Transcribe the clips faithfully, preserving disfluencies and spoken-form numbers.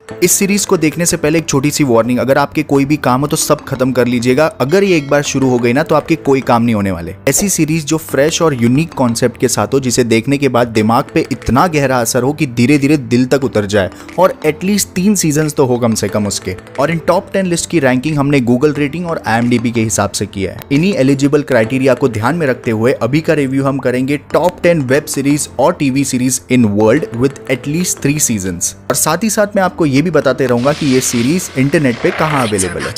इस सीरीज को देखने से पहले एक छोटी सी वार्निंग, अगर आपके कोई भी काम हो तो सब खत्म कर लीजिएगा। अगर ये एक बार शुरू हो गई ना तो आपके कोई काम नहीं होने वाले। ऐसी सीरीज जो फ्रेश और यूनिक कॉन्सेप्ट के साथ हो, जिसे देखने के बाद दिमाग पे इतना गहरा असर हो कि धीरे धीरे दिल तक उतर जाए, और एटलीस्ट तीन सीजन तो हो कम से कम उसके। और इन टॉप टेन लिस्ट की रैंकिंग हमने गूगल रेटिंग और आई एम डी बी के हिसाब से किया है। इन्हीं एलिजिबल क्राइटेरिया को ध्यान में रखते हुए अभी का रिव्यू हम करेंगे टॉप टेन वेब सीरीज और TV series in world with at least three seasons. और साथ ही साथ मैं आपको ये भी बताते रहूंगा कि ये सीरीज इंटरनेट पे कहां अवेलेबल है।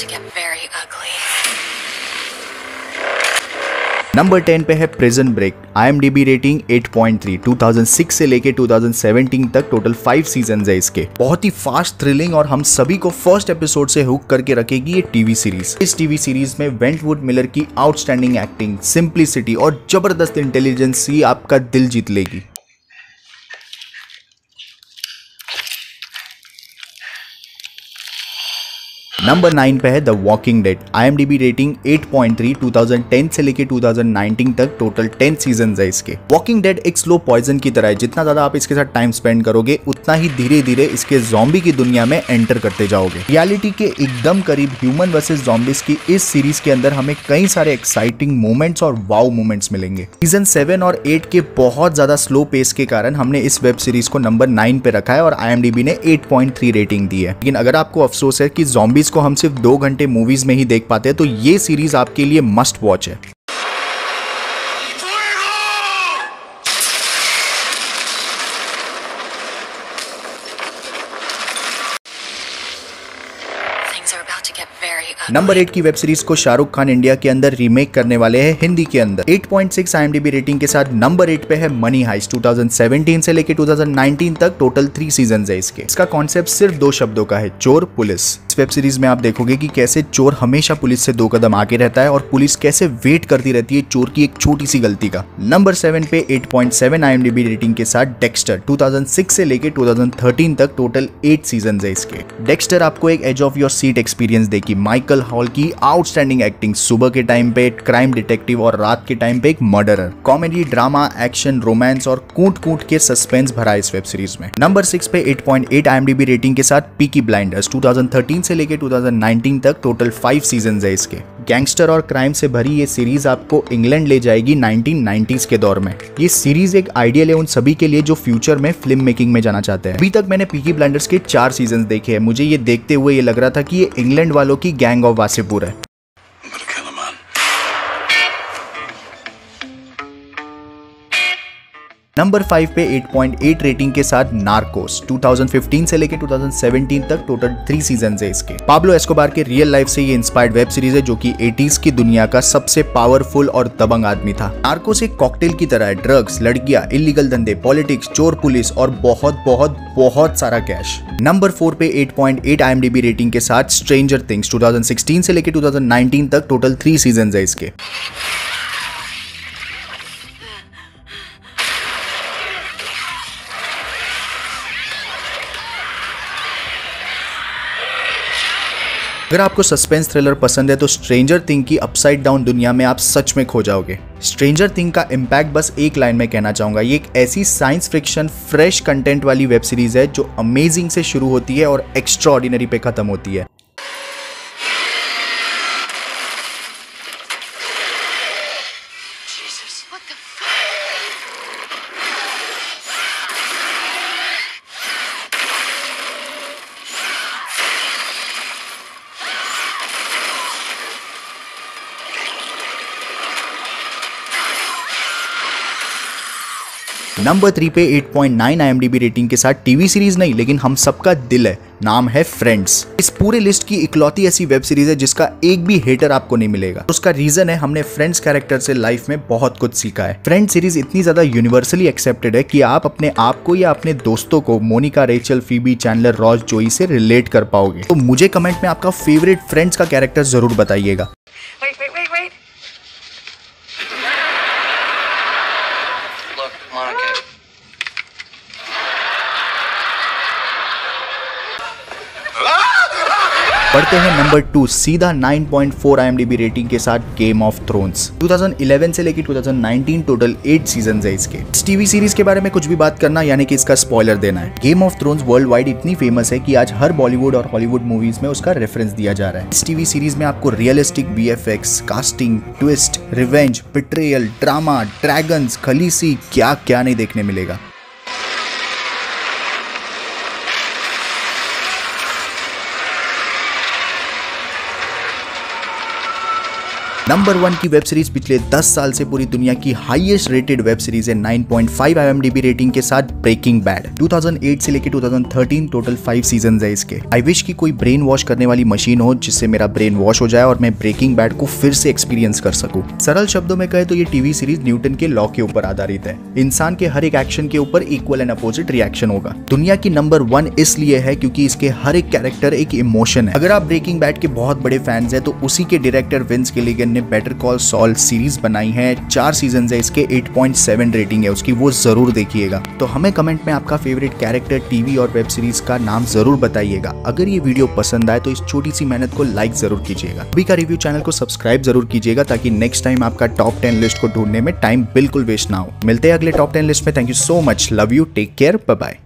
नंबर टेन पे है prison break. I M D B rating eight point three. Two thousand six से लेके टू थाउजेंड सेवेंटीन तक टोटल फाइव सीजन्स है इसके। बहुत ही फास्ट, थ्रिलिंग और हम सभी को फर्स्ट एपिसोड से हुक करके रखेगी ये टीवी सीरीज। इस टीवी सीरीज में वेंटवुड मिलर की आउटस्टैंडिंग एक्टिंग, सिंप्लिसिटी और जबरदस्त इंटेलिजेंस ही आपका दिल जीत लेगी। नंबर नाइन पे है the walking dead. I M D B rating eight point three. Two thousand ten से लेके टू थाउजेंड नाइनटीन तक टोटल टेन सीजन्स है इसके। वॉकिंग डेड एक स्लो पॉइजन की तरह है, जितना ज्यादा आप इसके साथ टाइम स्पेंड करोगे उतना ही धीरे धीरे इसके ज़ॉम्बी की दुनिया में एंटर करते जाओगे। रियलिटी के एकदम करीब ह्यूमन वर्सेस ज़ॉम्बीज की इस सीरीज के अंदर हमें कई सारे एक्साइटिंग मोमेंट्स और वाओ मोमेंट्स मिलेंगे। सीजन सेवन और एट के बहुत ज्यादा स्लो पेस के कारण हमने इस वेब सीरीज को नंबर नाइन पे रखा है और आई एम डी बी ने एट पॉइंट थ्री रेटिंग दी है। लेकिन अगर आपको अफसोस है कि ज़ॉम्बीज को हम सिर्फ दो घंटे मूवीज में ही देख पाते हैं, तो ये सीरीज आपके लिए मस्ट वॉच है। नंबर एट की वेब सीरीज को शाहरुख खान इंडिया के अंदर रीमेक करने वाले हैं हिंदी के अंदर। Eight point six I M D B rating के साथ नंबर एट पे है money heist. Two thousand seventeen से लेके टू थाउजेंड नाइनटीन तक टोटल थ्री सीजन्स है इसके। इसका कॉन्सेप्ट सिर्फ दो शब्दों का है, चोर पुलिस। इस वेब सीरीज में आप देखोगे कि कैसे चोर हमेशा पुलिस से दो कदम आगे रहता है और पुलिस कैसे वेट करती रहती है चोर की एक छोटी सी गलती का। नंबर सेवन पे eight point seven I M D B rating के साथ डेक्स्टर। टू थाउजेंड सिक्स से लेके टू थाउजेंड थर्टीन तक टोटल एट सीजन्स है इसके। डेक्स्टर आपको एक edge of your seat experience देगी। माइकल हॉल की आउटस्टैंडिंग एक्टिंग, सुबह के टाइम पे क्राइम डिटेक्टिव और रात के टाइम पे एक murderer. Comedy, drama, action, romance और कूट कूट के सस्पेंस भरा इस वेब सीरीज में। नंबर सिक्स पे eight point eight I M D B rating के साथ Peaky Blinders. Two thousand thirteen से लेके टू थाउजेंड नाइनटीन तक टोटल फाइव सीजन्स है इसके। गैंगस्टर और क्राइम से भरी ये सीरीज आपको इंग्लैंड ले जाएगी नाइनटीन नाइंटीज़ के दौर में। ये सीरीज एक आइडियल है उन सभी के लिए जो फ्यूचर में फिल्म मेकिंग में जाना चाहते हैं। अभी तक मैंने पीकी ब्लाइंडर्स के चार सीजन देखे हैं। मुझे ये देखते हुए ये लग रहा था कि ये इंग्लैंड वालों की गैंग ऑफ वासेपुर है। नंबर फाइव पे एट पॉइंट एट रेटिंग के साथ नार्कोस। टू थाउजेंड फिफ्टीन से लेके टू थाउजेंड सेवेंटीन तक टोटल थ्री सीजन्स है इसके। पाब्लो एस्कोबार के रियल लाइफ से ये इंस्पायर्ड वेब सीरीज है, जो कि एटीज़ की दुनिया का सबसे पावरफुल और दबंग आदमी था। नार्कोस एक कॉकटेल की तरह है, ड्रग्स, लड़कियां, इलीगल धंधे, पॉलिटिक्स, चोर पुलिस और बहुत बहुत बहुत सारा कैश। नंबर फोर पे eight point eight I M D B rating के साथ stranger things. Two thousand sixteen से लेके टू थाउजेंड नाइनटीन तक टोटल थ्री सीजन्स है इसके। अगर आपको सस्पेंस थ्रिलर पसंद है तो स्ट्रेंजर थिंग की अपसाइड डाउन दुनिया में आप सच में खो जाओगे। स्ट्रेंजर थिंग का इम्पैक्ट बस एक लाइन में कहना चाहूंगा, ये एक ऐसी साइंस फिक्शन फ्रेश कंटेंट वाली वेब सीरीज है जो अमेजिंग से शुरू होती है और एक्स्ट्राऑर्डिनरी पे खत्म होती है। नंबर थ्री पे eight point nine I M D B rating के साथ टीवी सीरीज नहीं लेकिन हम सबका दिल है, नाम है फ्रेंड्स। इस पूरे लिस्ट की इकलौती ऐसी वेब सीरीज है जिसका एक भी हेटर आपको नहीं मिलेगा। उसका रीजन है हमने फ्रेंड्स कैरेक्टर से लाइफ में बहुत कुछ सीखा है। फ्रेंड्स सीरीज इतनी ज्यादा यूनिवर्सली एक्सेप्टेड है कि आप अपने आप को या अपने दोस्तों को Monica, Rachel, Phoebe, Chandler, Ross, Joey से रिलेट कर पाओगे। तो मुझे कमेंट में आपका फेवरेट फ्रेंड्स का कैरेक्टर जरूर बताइएगा। बढ़ते हैं नंबर टू, सीधा nine point four IMDB rating के साथ game of thrones. Two thousand eleven से लेकर two thousand nineteen total eight season है इसके। इस टीवी सीरीज के बारे में कुछ भी बात करना यानी कि इसका स्पॉइलर देना है। Game of thrones world wide इतनी फेमस है कि आज हर बॉलीवुड और हॉलीवुड मूवीज में उसका रेफरेंस दिया जा रहा है। इस टीवी सीरीज में आपको realistic VFX, casting, twist, revenge, betrayal, drama, dragons, Khaleesi, क्या क्या नहीं देखने मिलेगा। नंबर वन की वेब सीरीज पिछले दस साल से पूरी दुनिया की हाईएस्ट रेटेड वेब सीरीज है nine point five IMDB rating के साथ, breaking bad. Two thousand eight से लेकर two thousand thirteen total five season है इसके। आई विश की कोई ब्रेन वॉश करने वाली मशीन हो जिससे मेरा ब्रेन वॉश हो जाए और मैं ब्रेकिंग बैड को फिर से एक्सपीरियंस कर सकूं। सरल शब्दों में कहे तो ये टीवी सीरीज न्यूटन के लॉ के ऊपर आधारित है। इंसान के हर एक एक्शन के ऊपर इक्वल एंड अपोजिट रिएक्शन होगा। दुनिया की नंबर वन इसलिए है क्योंकि इसके हर एक कैरेक्टर एक इमोशन है। अगर आप ब्रेकिंग बैड के बहुत बड़े फैंस हैं तो उसी के डायरेक्टर विंस गिलिगन ने बेटर कॉल सॉल सीरीज बनाई है। चार सीजन है इसके, एट पॉइंट सेवन रेटिंग है उसकी, वो जरूर देखिएगा। तो हमें कमेंट में आपका फेवरेट कैरेक्टर, टीवी और वेब सीरीज का नाम जरूर बताइएगा। अगर ये वीडियो पसंद आए तो इस छोटी सी मेहनत को लाइक जरूर कीजिएगा। अभी का रिव्यू चैनल को सब्सक्राइब जरूर कीजिएगा ताकि नेक्स्ट टाइम आपका टॉप टेन लिस्ट को ढूंढने में टाइम बिल्कुल वेस्ट ना हो। मिलते हैं अगले टॉप टेन लिस्ट में। Thank you so much, love you, take care, bye bye.